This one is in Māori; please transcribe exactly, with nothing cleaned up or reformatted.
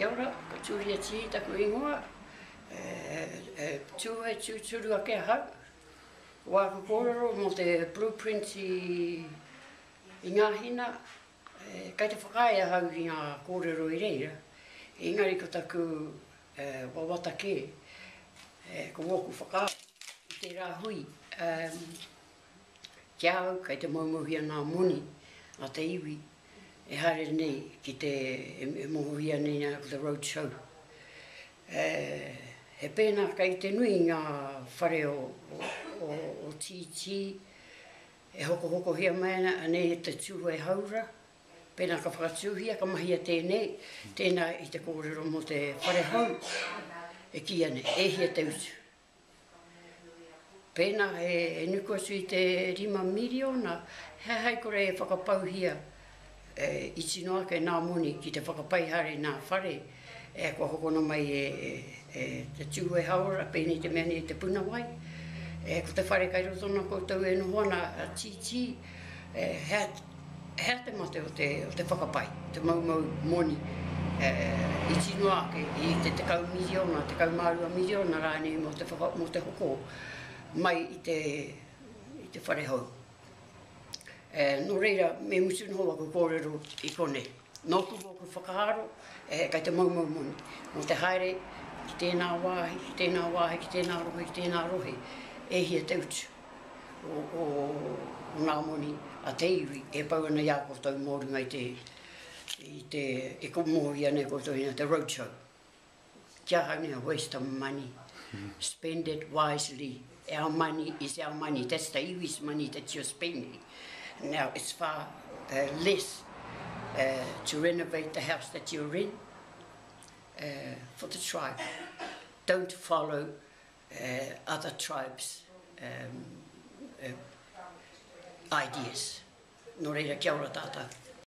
Kia ora, ko Judy Tihi taku ingoa. Tūhei tūturua ke hau. Wā ko kōrero mō te blueprint i, i ngā hina. Kei te whakaia hau i ngā kōrero i reira. Engari ko taku uh, wawata ke. Uh, ko wōku whakao i te rā hui. Um, kia au kei te maumuhia ngā moni a te iwi. E haere nei ki te e, e mohuia nei nā ko te roadshow. Uh, he pēnā kei te nui ngā whare o, o, o, o titi. E hoko hoko hia maina anei te tūhu e haura. Pēnā ka whakatūhia ka mahia tēnei. Tēnā i te kōrero mo te whare hau. E kia ne, e hia te utu. Pēnā e, e nuku atu i te rima miliona. He hei kore e whakapauhia. E, I tino ake nā moni ki te whakapaihare nā whare, e kua hokona mai e, e, e te tūhu e haura, pēnei te mea ni te puna wai. E ko te whare kai rotona koutou e nohoana a titi, e, hea, hea te mate o te, o te whakapai, te maumau moni. E, I tino ake i te te kau miliona, te kau mārua miliona rāne mo te, whaka, mo te hoko mai i te, i te whare hau. Eh, no reira, me musu noho ako kōrero i kone. Nō kubo ku whakaharo, eh, kei te maumau moni. Mo te haere, ki tēnā wāhi, ki tēnā wāhi, ki tēnā rohe, ki tēnā rohe, e hia te utu o, o, o nā moni a te iwi, e pau ana ia koutou mōrunga i te, i te, e ko mōri ane koutou ina te roadshow. Kia haune a waste of money. Spend it wisely. Our money is our money. That's the iwi's money that you're spending. Now it's far uh, less uh, to renovate the house that you're in uh, for the tribe. Don't follow uh, other tribes' um, uh, ideas. Nō reira, kia ora tātou.